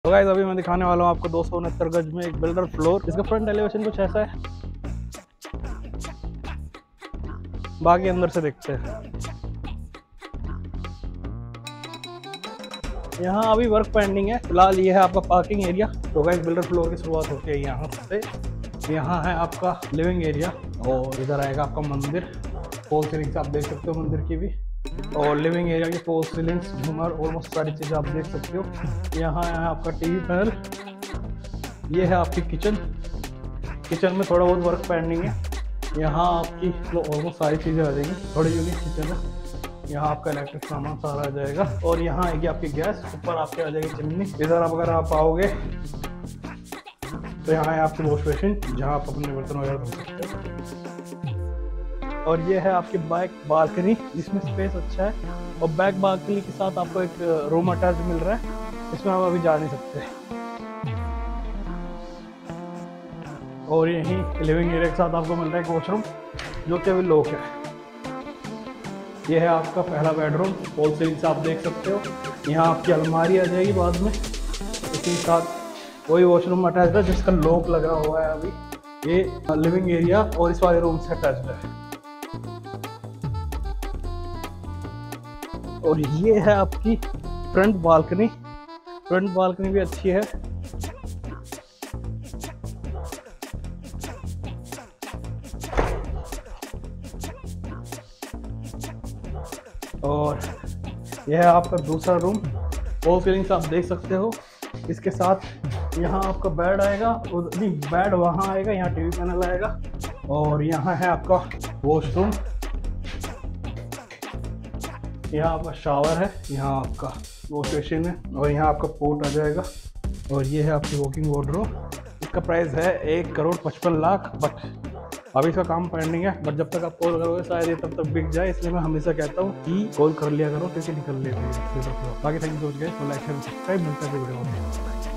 तो गाइस अभी मैं दिखाने वाला हूँ आपको 269 गज में एक बिल्डर फ्लोर। इसका फ्रंट एलिवेशन कुछ ऐसा है, बाकी अंदर से देखते हैं। यहाँ अभी वर्क पेंडिंग है फिलहाल। ये है आपका पार्किंग एरिया। तो गाइस बिल्डर फ्लोर की शुरुआत होती है यहाँ से। यहाँ है आपका लिविंग एरिया और इधर आएगा आपका मंदिर। फॉल सीलिंग्स आप देख सकते हो मंदिर की भी, और लिविंग एरिया की फॉल सीलिंग्स, झूमर, ऑलमोस्ट सारी चीज़ें आप देख सकते हो। यहाँ है आपका टीवी पैनल। ये है आपकी किचन। किचन में थोड़ा बहुत वर्क पेंडिंग है। यहाँ आपकी ऑलमोस्ट सारी चीज़ें आ जाएंगी, थोड़ी यूनिक किचन है। यहाँ आपका इलेक्ट्रिक सामान सारा आ जाएगा और यहाँ आएगी आपकी गैस, ऊपर आपके आ जाएगी चिमनी। इधर अगर आप आओगे तो यहाँ है आपकी वॉश बेसिन जहाँ आप अपने बर्तन वगैरह धो सकते हो। और ये है आपकी बैक बालकनी जिसमें स्पेस अच्छा है, और बैक बालकनी के साथ आपको एक रूम अटैच मिल रहा है, इसमें हम अभी जा नहीं सकते। और यहीं लिविंग एरिया के साथ आपको मिल रहा है एक वॉशरूम जो कि अभी लॉक है। ये है आपका पहला बेडरूम, फॉल सीलिंग्स आप देख सकते हो। यहाँ आपकी अलमारी आ जाएगी बाद में, इसी साथ वही वॉशरूम अटैच है जिसका लॉक लगा हुआ है अभी। ये लिविंग एरिया और इस वाले रूम से अटैच है। और ये है आपकी फ्रंट बालकनी। फ्रंट बालकनी भी अच्छी है। और यह है आपका दूसरा रूम, फॉल सीलिंग्स आप देख सकते हो। इसके साथ यहाँ आपका बेड आएगा, नहीं बेड वहाँ आएगा, यहाँ टीवी पैनल आएगा। और यहाँ है आपका वॉशरूम, यहाँ आपका शावर है, यहाँ आपका वॉश बेसिन है, और यहाँ आपका पोर्ट आ जाएगा। और ये है आपकी वॉकिंग वार्डरोब। इसका प्राइस है 1,55,00,000, बट अभी इसका काम पेंडिंग है। बट जब तक आप कॉल करोगे शायद ये तब तक बिक जाए, इसलिए मैं हमेशा कहता हूँ कि कॉल कर लिया करो क्योंकि निकल लेते हैं। बाकी थैंक यू, लाइक सब्सक्राइब, मिलता है वीडियो में।